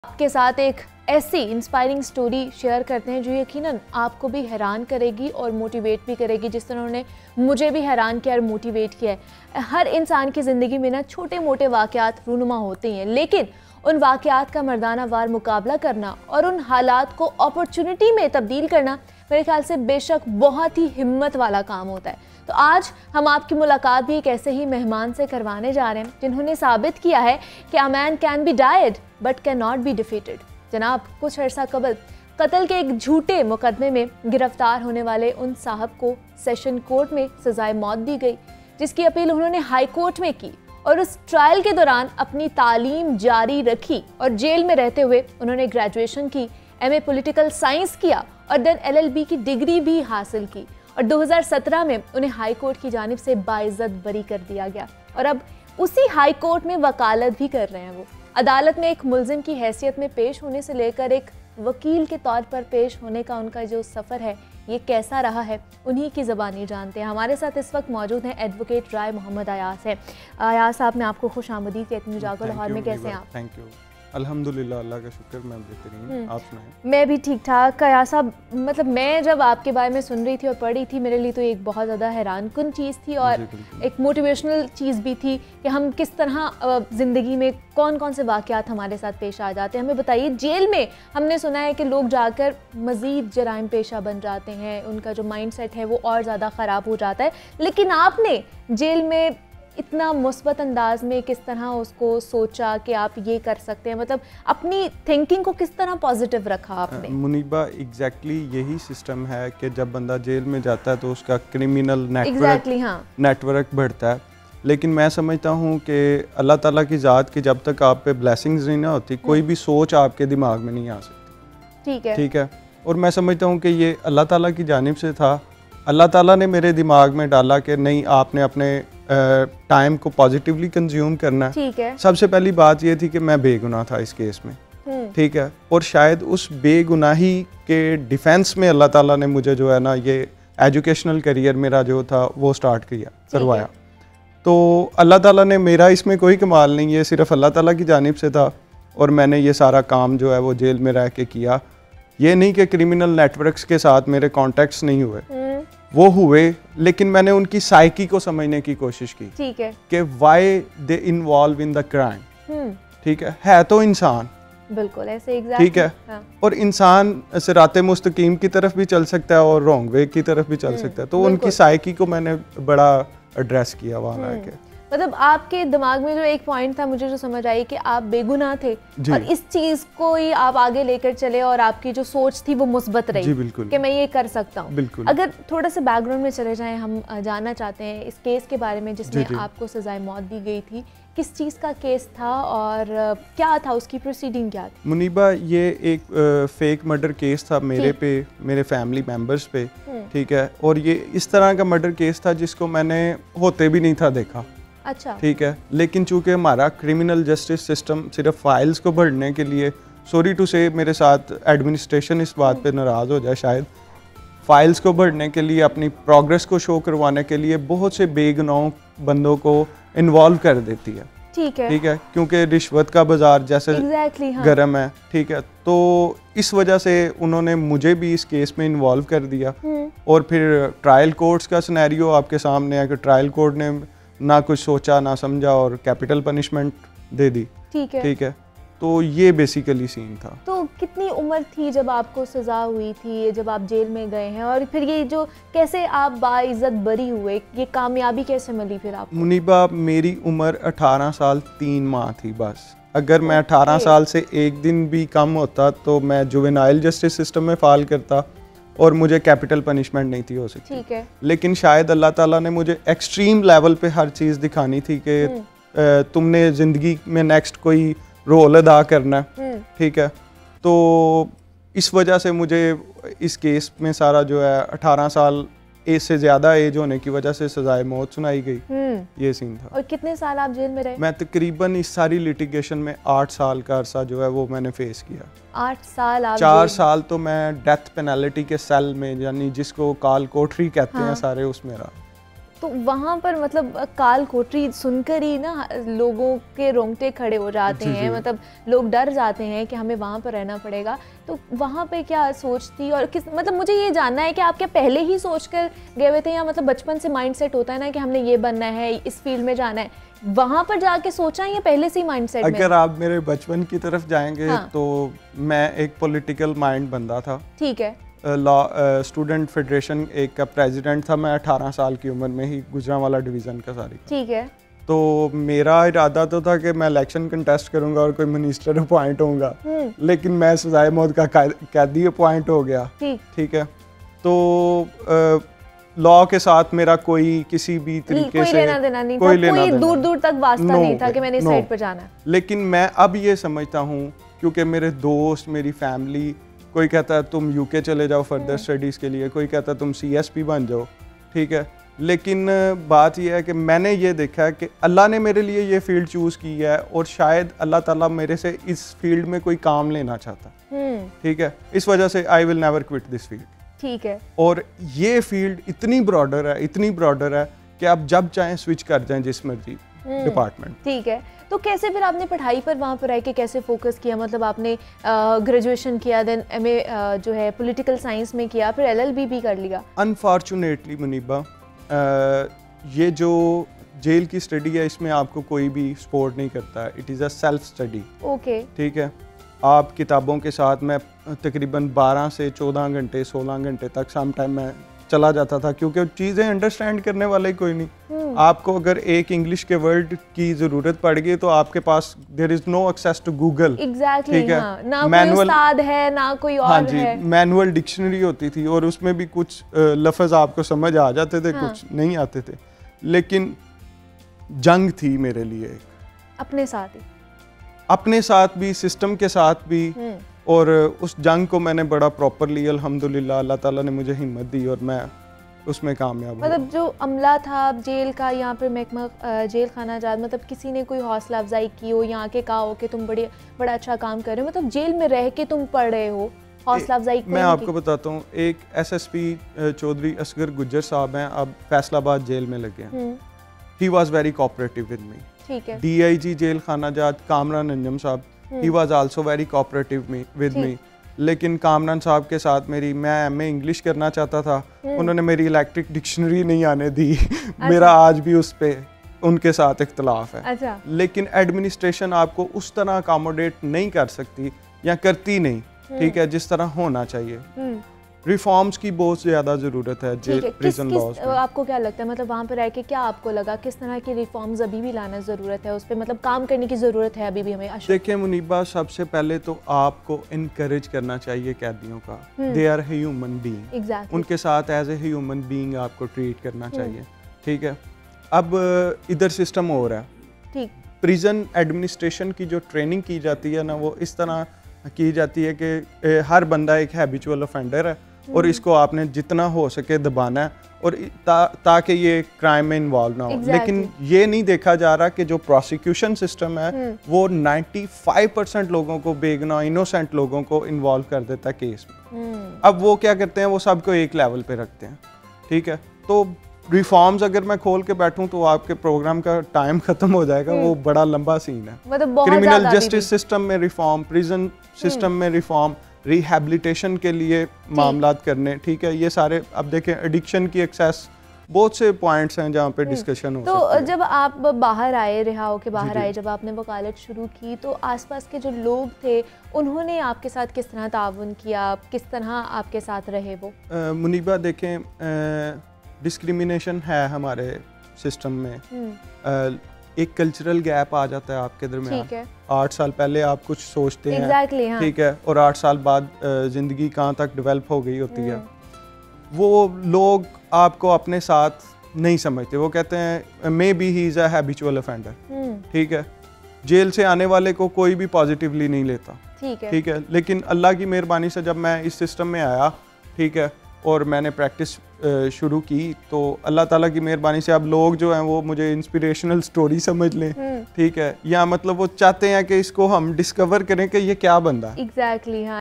आपके साथ एक ऐसी इंस्पायरिंग स्टोरी शेयर करते हैं जो यकीनन आपको भी हैरान करेगी और मोटिवेट भी करेगी, जिस तरह उन्होंने मुझे भी हैरान किया और मोटिवेट किया है। हर इंसान की ज़िंदगी में ना छोटे मोटे वाक़यात रूनुमा होते हैं, लेकिन उन वाक़यात का मर्दाना वार मुकाबला करना और उन हालात को अपॉर्चुनिटी में तब्दील करना मेरे ख्याल से बेशक बहुत ही हिम्मत वाला काम होता है। तो आज हम आपकी मुलाकात भी एक ऐसे ही मेहमान से करवाने जा रहे हैं जिन्होंने साबित किया है कि a man can be died but can not be defeated. जनाब, कुछ अर्सा कबल कत्ल के एक झूठे मुकदमे में गिरफ्तार होने वाले उन साहब को सेशन कोर्ट में सजाए मौत दी गई, जिसकी अपील उन्होंने हाई कोर्ट में की और उस ट्रायल के दौरान अपनी तालीम जारी रखी और जेल में रहते हुए उन्होंने ग्रेजुएशन की, एमए पॉलिटिकल साइंस किया और देन एलएलबी की डिग्री भी हासिल की और 2017 में उन्हें हाई कोर्ट की जानिब से बाइज्जत बरी कर दिया गया और अब उसी हाई कोर्ट में वकालत भी कर रहे हैं। वो अदालत में एक मुल्जिम की हैसियत में पेश होने से लेकर एक वकील के तौर पर पेश होने का उनका जो सफ़र है ये कैसा रहा है, उन्हीं की ज़बानी जानते हैं। हमारे साथ इस वक्त मौजूद हैं एडवोकेट राय मोहम्मद अयास हैं। अयास साहब, मैं आपको खुश आमदीद कहती हूँ। जागो लाहौर में कैसे हैं आप? थैंक यू, अल्हम्दुलिल्लाह, अल्लाह का शुक्र, मैं बेहतरीन। आप सुनाएं? मैं भी ठीक ठाक। अयास साहब, मतलब मैं जब आपके बारे में सुन रही थी और पढ़ रही थी, मेरे लिए तो एक बहुत ज़्यादा हैरानकुन चीज़ थी और एक मोटिवेशनल चीज़ भी थी कि हम किस तरह ज़िंदगी में कौन कौन से वाक़यात हमारे साथ पेश आ जाते हैं। हमें बताइए, जेल में हमने सुना है कि लोग जाकर मज़ीद जराइम पेशा बन जाते हैं, उनका जो माइंड सेट है वो और ज़्यादा ख़राब हो जाता है, लेकिन आपने जेल में इतना मुस्बत अंदाज में किस तरह उसको सोचा कि आप ये कर सकते हैं, मतलब अपनी थिंकिंग को किस तरह पॉजिटिव रखा आपने? मुनीबा, एग्जैक्टली यही सिस्टम है कि जब बंदा जेल में जाता है तो उसका क्रिमिनल नेटवर्क बढ़ता है। लेकिन मैं समझता हूँ कि अल्लाह ताला की ज़ात की जब तक आप पे ब्लेसिंग्स नहीं ना होती, कोई भी सोच आपके दिमाग में नहीं आ सकती। ठीक है। और मैं समझता हूँ कि ये अल्लाह ताला की जानिब से था। अल्लाह ताला ने मेरे दिमाग में डाला कि नहीं, आपने अपने टाइम को पॉजिटिवली कंज्यूम करना है। ठीक है। सबसे पहली बात ये थी कि मैं बेगुनाह था इस केस में। ठीक है। और शायद उस बेगुनाही के डिफेंस में अल्लाह ताला ने मुझे जो है ना ये एजुकेशनल करियर मेरा जो था वो स्टार्ट करवाया। तो अल्लाह ताला ने, मेरा इसमें कोई कमाल नहीं है, सिर्फ अल्लाह ताला की जानिब से था और मैंने ये सारा काम जो है वो जेल में रह के किया। ये नहीं कि क्रिमिनल नेटवर्क्स के साथ मेरे कॉन्टेक्ट्स नहीं हुए, वो हुए, लेकिन मैंने उनकी साइकी को समझने की कोशिश की। ठीक है। कि why they involve in the crime. ठीक है तो इंसान बिल्कुल ऐसे एग्जैक्टली। ठीक है। हाँ। और इंसान सिराते मुस्तकीम की तरफ भी चल सकता है और रॉन्ग वे की तरफ भी चल सकता है, तो उनकी साइकी को मैंने बड़ा एड्रेस किया वहाँ आके। मतलब आपके दिमाग में जो एक पॉइंट था, मुझे जो समझ आई कि आप बेगुनाह थे और इस चीज़ को ही आप आगे लेकर चले और आपकी जो सोच थी वो मुस्बत रही कि मैं ये कर सकता हूँ। अगर थोड़ा सा बैकग्राउंड में चले जाएं, हम जानना चाहते हैं इस केस के बारे में जिसमें आपको सजाए मौत दी गई थी। किस चीज़ का केस था और क्या था, उसकी प्रोसीडिंग क्या थी? मुनीबा, ये एक फेक मर्डर केस था मेरे पे, मेरे फैमिली मेम्बर्स पे। ठीक है। और ये इस तरह का मर्डर केस था जिसको मैंने होते भी नहीं था देखा। अच्छा। ठीक है। लेकिन चूंकि हमारा क्रिमिनल जस्टिस सिस्टम सिर्फ फाइल्स को भरने के लिए, सॉरी टू से मेरे साथ एडमिनिस्ट्रेशन इस बात पे नाराज़ हो जाए शायद, फाइल्स को भरने के लिए, अपनी प्रोग्रेस को शो करवाने के लिए बहुत से बेगुनाह बंदों को इन्वॉल्व कर देती है। ठीक है। क्योंकि रिश्वत का बाजार जैसे गर्म है। ठीक है। तो इस वजह से उन्होंने मुझे भी इस केस में इन्वॉल्व कर दिया और फिर ट्रायल कोर्ट्स का सिनेरियो आपके सामने है कि ट्रायल कोर्ट ने ना कुछ सोचा ना समझा और कैपिटल पनिशमेंट दे दी। ठीक है। तो ये बेसिकली सीन था। तो कितनी उम्र थी जब आपको सज़ा हुई थी, जब आप जेल में गए हैं, और फिर ये जो कैसे आप बाइज्जत बरी हुए, ये कामयाबी कैसे मिली फिर आपको? मुनीबा, मेरी उम्र 18 साल 3 माह थी बस। अगर मैं 18 साल से एक दिन भी कम होता तो मैं जुवेनाइल जस्टिस सिस्टम में फाल करता और मुझे कैपिटल पनिशमेंट नहीं थी हो सकती। ठीक है। लेकिन शायद अल्लाह ताला ने मुझे एक्सट्रीम लेवल पे हर चीज़ दिखानी थी कि तुमने ज़िंदगी में नेक्स्ट कोई रोल अदा करना है। ठीक है। तो इस वजह से मुझे इस केस में सारा जो है 18 साल एज से ज़्यादा एज होने की वजह से सजाए मौत सुनाई गई। ये सीन था। और कितने साल आप जेल में रहे? मैं तकरीबन इस सारी लिटिगेशन में 8 साल का अरसा जो है वो मैंने फेस किया। 8 साल आप 4 साल तो मैं डेथ पेनल्टी के सेल में, यानी जिसको काल कोठरी कहते हैं सारे, उसमें रहा। तो वहाँ पर मतलब काल कोठरी सुनकर ही ना लोगों के रोंगटे खड़े हो जाते हैं, मतलब लोग डर जाते हैं कि हमें वहाँ पर रहना पड़ेगा। तो वहाँ पे क्या सोच थी और किस, मतलब मुझे ये जानना है कि आप क्या पहले ही सोच कर गए हुए थे या मतलब बचपन से माइंडसेट होता है ना कि हमने ये बनना है, इस फील्ड में जाना है, वहाँ पर जाके सोचा है या पहले से ही माइंडसेट में? अगर आप मेरे बचपन की तरफ जाएंगे हाँ। तो मैं एक पॉलिटिकल माइंड बंदा था। ठीक है। लॉ स्टूडेंट फेडरेशन एक का प्रेसिडेंट था मैं 18 साल की उम्र में ही, गुजरांवाला डिवीज़न का सारी। ठीक है। तो मेरा इरादा तो था कि मैं इलेक्शन कंटेस्ट करूंगा और कोई मिनिस्टर अपॉइंट होऊंगा, लेकिन मैं सजाए मौत का कैदी अपॉइंट हो गया। ठीक है। तो लॉ के साथ मेरा कोई किसी भी तरीके से लेना देना नहीं था, कोई दूर दूर तक वास्ता नहीं था कि मैंने इस साइड पर जाना है। लेकिन मैं अब ये समझता हूँ, क्योंकि मेरे दोस्त, मेरी फैमिली, कोई कहता है तुम यूके चले जाओ फर्दर स्टडीज़ के लिए, कोई कहता है तुम CSP बन जाओ, ठीक है। लेकिन बात यह है कि मैंने ये देखा है कि अल्लाह ने मेरे लिए ये फील्ड चूज़ की है और शायद अल्लाह ताला मेरे से इस फील्ड में कोई काम लेना चाहता, ठीक है। इस वजह से I will never quit this field. ठीक है। और ये फील्ड इतनी ब्रॉडर है, इतनी ब्रॉडर है कि आप जब चाहें स्विच कर जाएं जिस मर्जी डिपार्टमेंट। ठीक है। तो कैसे फिर आपने पढ़ाई पर वहाँ पर रह के कैसे फोकस किया? मतलब आपने ग्रेजुएशन किया, देन MA जो है पॉलिटिकल साइंस में किया, फिर LLB भी कर लिया। अनफॉर्चुनेटली मुनीबा, ये जो जेल की स्टडी है इसमें आपको कोई भी सपोर्ट नहीं करता है। It is a self study. Okay. ठीक है। आप किताबों के साथ, मैं तकरीबन 12 से 14 घंटे 16 घंटे तक सम टाइम मैं चला जाता था, क्योंकि चीज़ें अंडरस्टैंड करने वाले कोई नहीं। आपको अगर एक इंग्लिश के वर्ड की ज़रूरत पड़ गई तो आपके पास there is no access to Google. Exactly, हाँ। ना कोई उस्ताद है ना कोई और हाँ जी, है। मैनुअल डिक्शनरी होती थी और उसमें भी कुछ लफ्ज़ आपको समझ आ जाते थे, कुछ नहीं आते थे। लेकिन जंग थी मेरे लिए अपने साथ ही, अपने साथ भी, सिस्टम के साथ भी। और उस जंग को मैंने बड़ा प्रॉपरली अल्हम्दुलिल्लाह अल्लाह ताला ने मुझे हिम्मत दी और मैं उसमें कामयाब हुआ। मतलब जो अमला था जेल का, यहाँ पे महकमा जेल खाना आजाद, मतलब किसी ने कोई हौसला अफजाई की हो, यहाँ के कहा हो कि तुम बड़ा अच्छा काम कर रहे हो, मतलब जेल में रह के तुम पढ़ रहे हो, हौसला अफजाई मैं आपको बताता हूँ। एक SSP चौधरी असगर गुज्जर साहब हैं, अब फैसलाबाद जेल में लगे हैं। He was very cooperative with me. ठीक है। DIG जेल खाना आजाद कामरान अंजम साहब, he was also very cooperative with me. लेकिन कामरान साहब के साथ मैं MA इंग्लिश करना चाहता था, उन्होंने मेरी इलेक्ट्रिक डिक्शनरी नहीं आने दी। मेरा आज भी उस पे उनके साथ इख्तलाफ है। अच्छा। लेकिन एडमिनिस्ट्रेशन आपको उस तरह अकोमोडेट नहीं कर सकती या करती नहीं, ठीक है, जिस तरह होना चाहिए। रिफॉर्म्स की बहुत ज़्यादा ज़रूरत है जेल प्रिजन लॉज में। आपको क्या लगता है, मतलब वहाँ पर रह के क्या आपको लगा, किस तरह की रिफॉर्म्स अभी भी लाना ज़रूरत है, उस पर मतलब काम करने की ज़रूरत है अभी भी हमें? देखिए मुनीबा, सबसे पहले तो आपको इनकरेज करना चाहिए कैदियों का। दे आर ह्यूमन बीइंग, उनके साथ एज ए ह्यूमन बीइंग आपको ट्रीट करना चाहिए, ठीक है। अब इधर सिस्टम हो रहा है, ठीक, प्रिजन एडमिनिस्ट्रेशन की जो ट्रेनिंग की जाती है ना, वो इस तरह की जाती है कि हर बंदा एक हैबिचुअल ऑफेंडर है और इसको आपने जितना हो सके दबाना है और ताकि ये क्राइम में इन्वॉल्व ना हो। लेकिन ये नहीं देखा जा रहा कि जो प्रोसिक्यूशन सिस्टम है वो 95% लोगों को, बेगुनाह इनोसेंट लोगों को इन्वॉल्व कर देता है केस में। अब वो क्या करते हैं, वो सबको एक लेवल पे रखते हैं, ठीक है। तो रिफॉर्म्स अगर मैं खोल के बैठूं तो आपके प्रोग्राम का टाइम खत्म हो जाएगा, वो बड़ा लंबा सीन है। मतलब क्रिमिनल जस्टिस सिस्टम में रिफॉर्म, प्रिजन सिस्टम में रिफॉर्म, रिहैबिलिटेशन के लिए मामलात करने, ठीक है, ये सारे। अब देखें एडिक्शन की एक्सेस, बहुत से पॉइंट्स हैं जहाँ पे डिस्कशन हो सकती है। तो जब आप बाहर आए, रिहा होके बाहर आए, जब आपने वकालत शुरू की, तो आसपास के जो लोग थे उन्होंने आपके साथ किस तरह ताउन किया, किस तरह आपके साथ रहे वो? मुनीबा देखें, डिस्क्रिमिनेशन है हमारे सिस्टम में। एक कल्चरल गैप आ जाता है आपके दरमियान। 8 साल पहले आप कुछ सोचते हैं, हाँ। ठीक है, और 8 साल बाद ज़िंदगी कहाँ तक डेवलप हो गई होती है। वो लोग आपको अपने साथ नहीं समझते, वो कहते हैं may be he is a habitual offender, ठीक है। जेल से आने वाले को कोई भी पॉजिटिवली नहीं लेता, ठीक है। लेकिन अल्लाह की मेहरबानी से जब मैं इस सिस्टम में आया, ठीक है, और मैंने प्रैक्टिस शुरू की, तो अल्लाह ताला की मेहरबानी से अब लोग जो हैं वो मुझे इंस्पिरेशनल स्टोरी समझ लें, ठीक है, या मतलब वो चाहते हैं कि इसको हम डिस्कवर करें कि ये क्या बंदा है। एग्जैक्टली, हाँ।